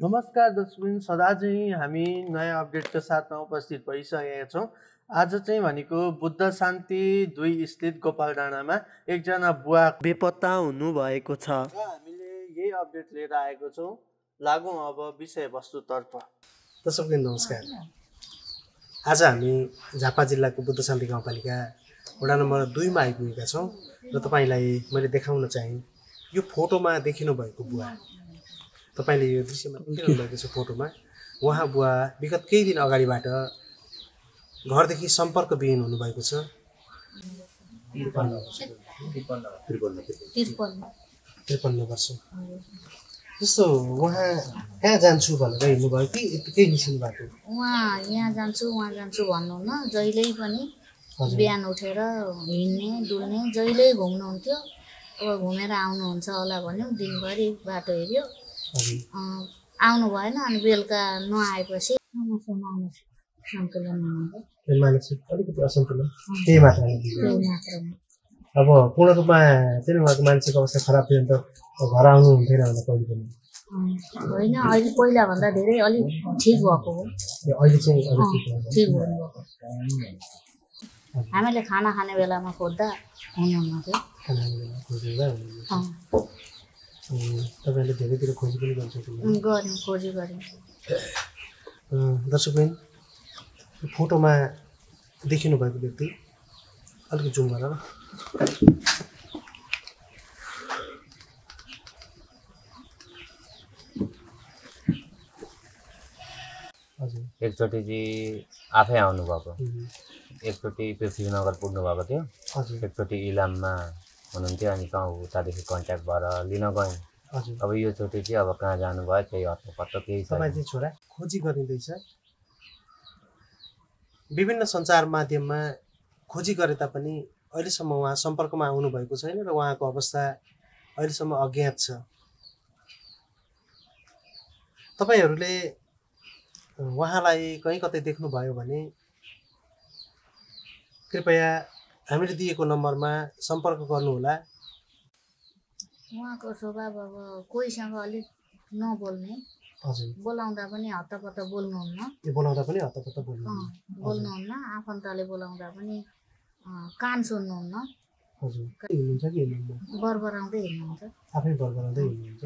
नमस्कार दर्शकबिन, सदा चाहिँ हामी नयाँ अपडेटको साथमा उपस्थित भइसकेका छौँ। आज चाहिँ भनेको बुद्ध शान्ति 2 स्थित गोपाल डाँडामा एकजना बुवा बेपत्ता हुनुभएको छ र हामीले यही अपडेट लिएर आएको छौँ। लागौँ अब विषयवस्तुतर्फ। दर्शकबिन नमस्कार। आज हामी झापा जिल्लाको बुद्ध शान्ति गाउँपालिका वडा नम्बर 2 मा आइपुगेका छौँ र तपाईँलाई मैले देखाउन चाहे यो फोटोमा देखिनु भएको बुवा, तपाईले यो दृश्यमा देखिरहनु भएको छ फोटोमा। उहाँ बुवा विगत केही दिन अगाडिबाट घरदेखि सम्पर्कविहीन हुनुभएको छ। 53 वर्ष जस्तो। उहाँ कहाँ जान्छु भनेर हिँड्नुभयो कि यतिकै निस्किनु भएको? उहाँ यहाँ जान्छु वहाँ जान्छु भन्नुहुन्न, जहिल्यै पनि बिहान उठेर हिँड्ने डुल्ने जहिल्यै घुम्नुहुन्थ्यो। अब घुमेर आउनुहुन्छ होला भन्यो, दिनभरि बाटो हेऱ्यो, आउनु भएन। अनि बेलुका नआएपछि मानसिक अलिकति असन्तुलन त्यही मात्रामा। अब पूर्ण रूपमा चाहिँ उहाँको मानसिक अवस्था खराब थियो भने त घर आउनु हुन्थेन होला कहिले पनि? होइन, अहिले पहिलाभन्दा धेरै अलिक ठिक भएको हो। अहिले चाहिँ ठिक हुनुभएको। हामीले खाना खाने बेलामा खोज्दा हुनुहुन्न थियो। तपाईँले धेरैतिर खोजी पनि गऱ्यौँ, खोजी गऱ्यौँ। दर्शकबिन, फोटोमा देखिनु भएको व्यक्ति अलिकति जुम गरेर एकचोटि चाहिँ आफै आउनुभएको, एकचोटि पृथ्वीनगर पुग्नुभएको थियो, एकचोटि इलाममा हुनुहुन्थ्यो। अनि उतादेखि कन्ट्याक्ट भएर लिन गयौँ। अब योचोटि चाहिँ अब कहाँ जानुभयो केही हत्तपत्त केही छैन। तपाईँ चाहिँ छोरा खोजी गरिँदैछ, विभिन्न सञ्चार माध्यममा खोजी गरे तापनि अहिलेसम्म उहाँ सम्पर्कमा आउनुभएको छैन र उहाँको अवस्था अहिलेसम्म अज्ञात छ। तपाईँहरूले उहाँलाई कहीँ कतै देख्नुभयो भने कृपया हामीले दिएको नम्बरमा सम्पर्क गर्नुहोला। उहाँको स्वभाव अब कोहीसँग अलिक नबोल्ने, बोलाउँदा पनि हत्तपत्त बोल्नुहुन्न, बोल्नुहुन्न। आफन्तले बोलाउँदा पनि कान सुन्नुहुन्न, हिँड्नुहुन्छ कि हिँड्नुहुन्न? बरबराउँदै हिँड्नुहुन्छ, आफै बरबराउँदै हिँड्नुहुन्छ।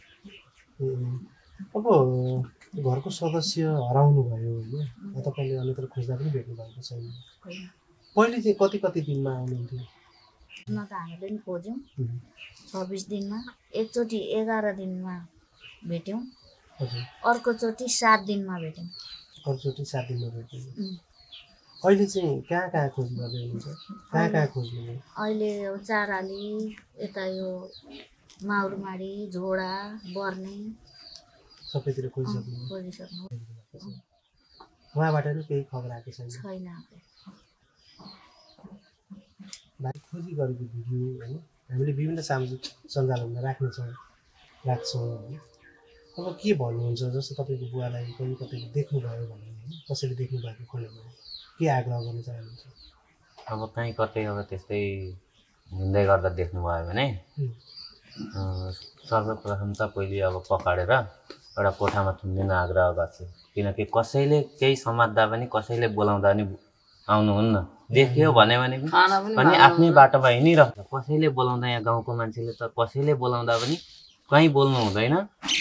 अब घरको सदस्य हराउनु भयो होइन, तपाईँले अन्यत्र खोज्दा पनि भेट्नु भएको छैन। पहिले चाहिँ कति दिनमा आउनुहुन्थ्यो? न त हामीले पनि खोज्यौँ। 26 दिनमा, एकचोटि 11 दिनमा भेट्यौँ, अर्कोचोटि 7 दिनमा भेट्यौँ। अहिले चाहिँ कहाँ खोज गर्दै हुनुहुन्छ? कहाँ खोज्नु? अहिले चाराली, यता यो माउरमाडी, झोडा, बर्ने सबैतिर खोजिसक्नु। उहाँबाट नि केही खबर आएको छैन? खोजी गरेको भिडियो होइन हामीले विभिन्न सामाजिक सञ्जालहरूमा राख्छौँ होइन। अब के भन्नुहुन्छ? जस्तो तपाईँको बुवालाई कहीँ कतै देख्नुभयो भने कसैले देख्नु भएको खण्डमा के आग्रह गर्न चाहनुहुन्छ? अब कहीँ कतै अब त्यस्तै हिँड्दै गर्दा देख्नुभयो भने सर्वप्रथम त पहिले अब पकाडेर एउटा कोठामा थुनिदिन आग्रह गर्छु। किनकि कसैले केही समात्दा पनि कसैले बोलाउँदा पनि आउनुहुन्न। देखियो भने पनि आफ्नै बाटोमा हिँडिरहन्छ। कसैले बोलाउँदा, यहाँ गाउँको मान्छेले त कसैले बोलाउँदा पनि कहीँ बोल्नु हुँदैन।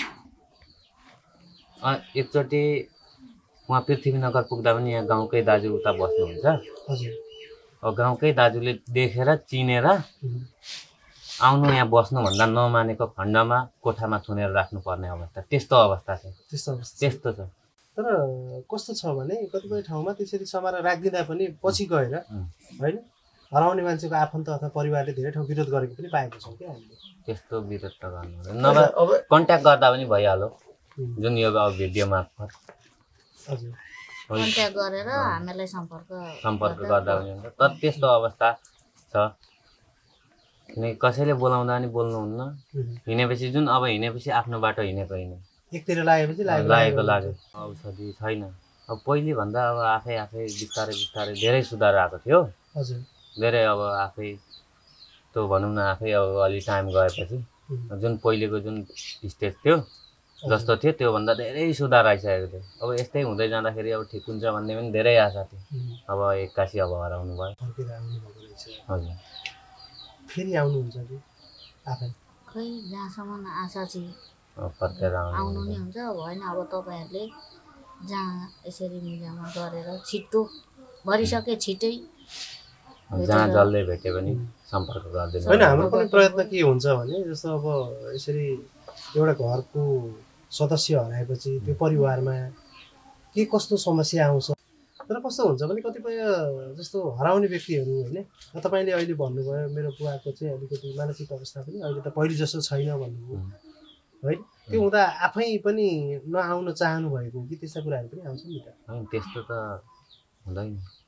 एकचोटि उहाँ पृथ्वीनगर पुग्दा पनि यहाँ गाउँकै दाजु उता बस्नुहुन्छ। अब गाउँकै दाजुले देखेर चिनेर आउनु यहाँ बस्नुभन्दा नमानेको खण्डमा कोठामा थुनेर राख्नुपर्ने अवस्था, त्यस्तो अवस्था छ। त्यस्तो छ। तर कस्तो छ भने कतिपय ठाउँमा त्यसरी समाएर राखिदिँदा पनि पछि गएर होइन हराउने मान्छेको आफन्त अथवा परिवारले धेरै ठाउँ विरोध गरेको पनि पाएको छौँ क्या हामीले। त्यस्तो विरोध त गर्नु हुँदैन, नभए कन्ट्याक्ट गर्दा पनि भइहाल्यो। जुन यो अब भिडियो मार्फत कन्ट्याक्ट गरेर हामीलाई सम्पर्क गर्दा पनि हुन्छ। तर त्यस्तो अवस्था छ। कसैले बोलाउँदा पनि बोल्नुहुन्न। हिँडेपछि जुन अब हिँडेपछि आफ्नो बाटो हिँडेको होइन, एकतिर लागेको औषधि छैन। अब पहिले भन्दा अब आफै बिस्तारै धेरै सुधार आएको थियो। धेरै अब आफै त भनौँ न, आफै अब अलि टाइम गएपछि जुन पहिलेको जुन स्टेज थियो जस्तो थियो त्योभन्दा धेरै सुधार आइसकेको थियो। अब यस्तै हुँदै जाँदाखेरि अब ठिक हुन्छ भन्ने पनि धेरै आशा थियो। अब एक्कासी अब हराउनु भयो। फर्केर आउनुभएको रहेछ। हजुर फेरि आउनुहुन्छ कि आफै? खै जहाँसम्म आशा चाहिँ फर्केर आउनु नै हुन्छ। भएन अब तपाईँहरूले जहाँ यसरी मिडियामा गरेर छिट्टो भरिसके छिट्टै जहाँ जसले भेट्यो भने सम्पर्क गरिदिनु। होइन हाम्रो पनि प्रयत्न के हुन्छ भने जस्तो अब यसरी एउटा घरको सदस्य हराएपछि त्यो परिवारमा के कस्तो समस्या आउँछ। तर कस्तो हुन्छ भने कतिपय जस्तो हराउने व्यक्तिहरू होइन तपाईँले अहिले भन्नुभयो मेरो बुवाको चाहिँ अलिकति मानसिक अवस्था पनि अहिले त पहिले जस्तो छैन भन्नुभयो है। त्यो हुँदा आफै पनि नआउन चाहनु भएको कि त्यस्ता कुराहरू पनि आउँछ नि त? होइन त्यस्तो त हुँदैन।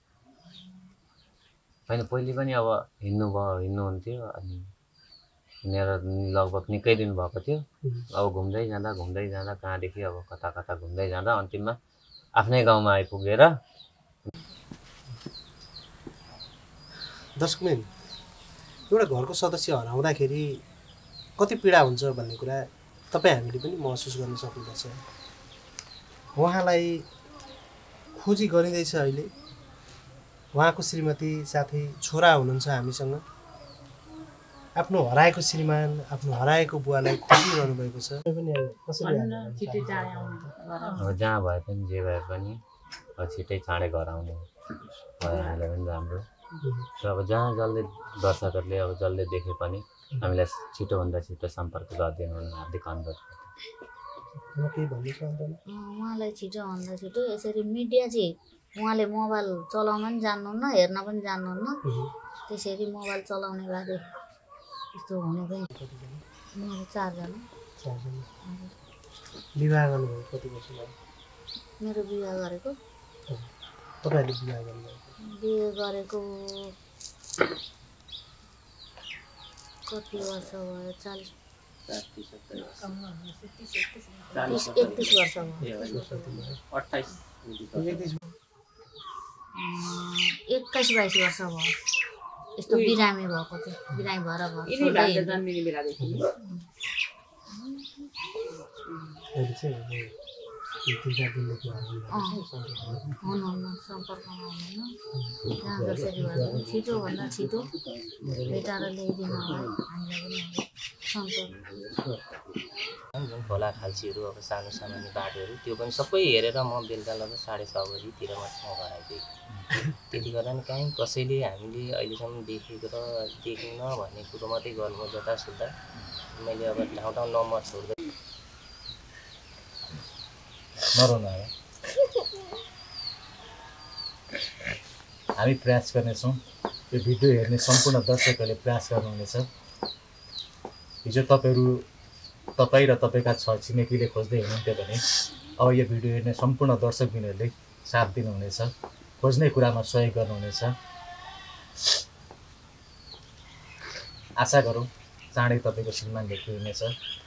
होइन पहिले पनि अब हिँड्नुहुन्थ्यो अनि हिँडेर लगभग निकै दिन भएको थियो। अब घुम्दै जाँदा कहाँदेखि अब कता कता घुम्दै जाँदा अन्तिममा आफ्नै गाउँमा आइपुगेर। दर्शकमेन एउटा घरको सदस्य हराउँदाखेरि कति पीडा हुन्छ भन्ने कुरा तपाईँ हामीले पनि महसुस गर्न सक्नुपर्छ। उहाँलाई खोजी गरिँदैछ अहिले। उहाँको श्रीमती साथै छोरा हुनुहुन्छ हामीसँग। आफ्नो हराएको श्रीमान आफ्नो हराएको बुवालाई खोजिरहनु भएको छ। अब जहाँ भए पनि जे भए पनि छिट्टै चाँडै घर आउनु भयो हामीलाई पनि राम्रो। र अब जहाँ जसले दर्शकहरूले अब जसले देखे पनि हामीलाई छिटोभन्दा छिटो सम्पर्क गरिदिनु भन्ने हार्दिक अनुरोध उहाँलाई छिटोभन्दा छिटो यसरी मिडिया चाहिँ उहाँले मोबाइल चलाउन पनि जान्नुहुन्न हेर्न पनि जान्नुहुन्न। त्यसरी मोबाइल चलाउने बारे यस्तो हुने पनि। मेरो 4 जना। विवाह गर्नुभयो कति वर्ष भयो? मेरो बिहे गरेको तपाईँहरूले विवाह गर्नुभयो? बिहे गरेको कति वर्ष भयो? 40 31 वर्ष भयो। 21-22 वर्ष भयो। यस्तो बिरामी भएको थियो। बिरामी भएर हुनुहुन्न सम्पर्कमा हुनुहुन्न। जहाँ जसरी भए पनि छिटोभन्दा छिटो भेटाएर ल्याइदिनु होला। हामीलाई पनि सम्पर्क जुन खोला खाल्सीहरू अब सानो सामान्य बाटोहरू त्यो पनि सबै हेरेर म बेलुका लगभग 6:30 बजीतिर मात्रै घर आइपुगेँ। त्यति गर्दा नि कहीँ कसैले हामीले अहिलेसम्म देखेको र देखेन भन्ने कुरो मात्रै गर्नु जतासुत्ता मैले अब ठाउँ ठाउँ नम्बर छोड्दै नरोनु होला। हामी प्रयास गर्नेछौँ। यो भिडियो हेर्ने सम्पूर्ण दर्शकहरूले प्रयास गर्नुहुनेछ। हिजो तपाईँ र तपाईँका छिमेकीले खोज्दै हुनुहुन्थ्यो भने अब यो भिडियो हेर्ने सम्पूर्ण दर्शकबिनहरूले साथ दिनुहुनेछ। खोज्ने कुरामा सहयोग गर्नुहुनेछ। आशा गरौँ चाँडै तपाईँको श्रीमान भेटिनुहुनेछ।